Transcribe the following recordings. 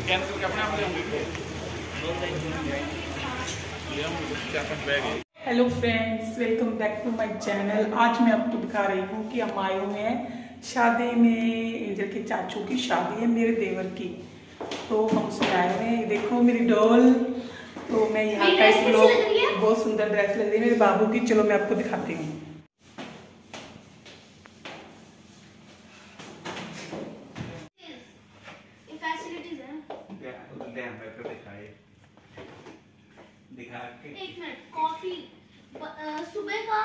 Hello friends, welcome back to my channel. आज मैं आपको दिखा रही हूँ कि हम आए हुए हैं शादी में। एंजल के चाचू की शादी है, मेरे देवर की, तो हम उसमें आए हुए हैं। देखो मेरी डॉल, तो मैं यहाँ का इस लोग बहुत सुंदर ड्रेस लग रही है मेरे बाबू की। चलो मैं आपको दिखाती हूँ। एक मिनट, कॉफी सुबह का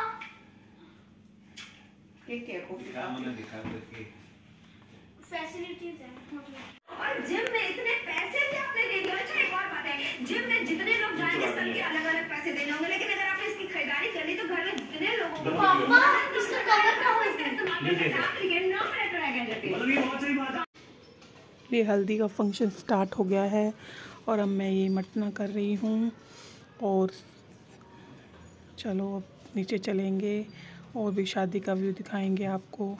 फैसिलिटीज है मतलब। और जिम में इतने पैसे भी आपने दे दिए। अच्छा एक और बात है, जिम में जितने लोग जाएंगे सबके अलग अलग पैसे देने होंगे, लेकिन अगर आपने इसकी खरीदारी कर ली तो घर में जितने लोगों को पापा इसका कवर का हो ये हल्दी का फंक्शन स्टार्ट हो गया है और अब मैं ये मटना कर रही हूँ। और चलो अब नीचे चलेंगे और भी शादी का व्यू दिखाएंगे आपको।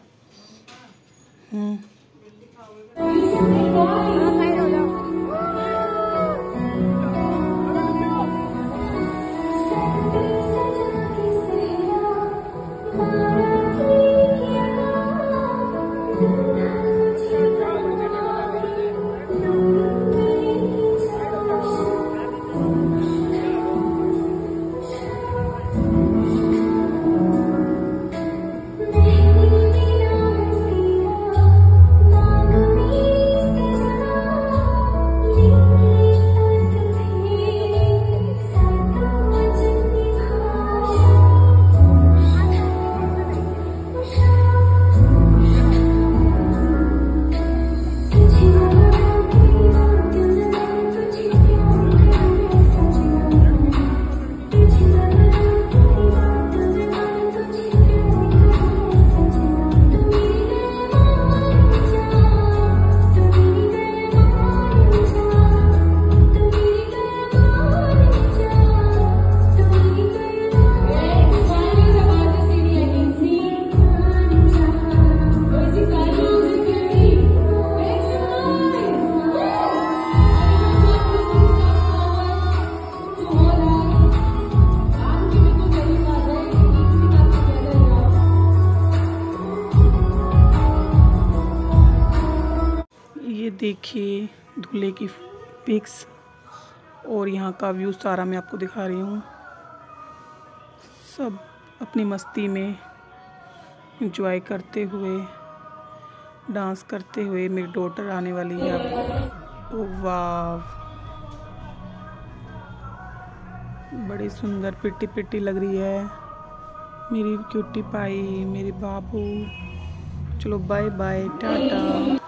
देखिए दूल्हे की पिक्स और यहाँ का व्यू सारा मैं आपको दिखा रही हूँ। सब अपनी मस्ती में एंजॉय करते हुए, डांस करते हुए। मेरी डॉटर आने वाली है अब। ओह वाह, बड़ी सुंदर पिट्टी पिट्टी लग रही है मेरी क्यूटी पाई, मेरी बाबू। चलो बाय बाय, टाटा।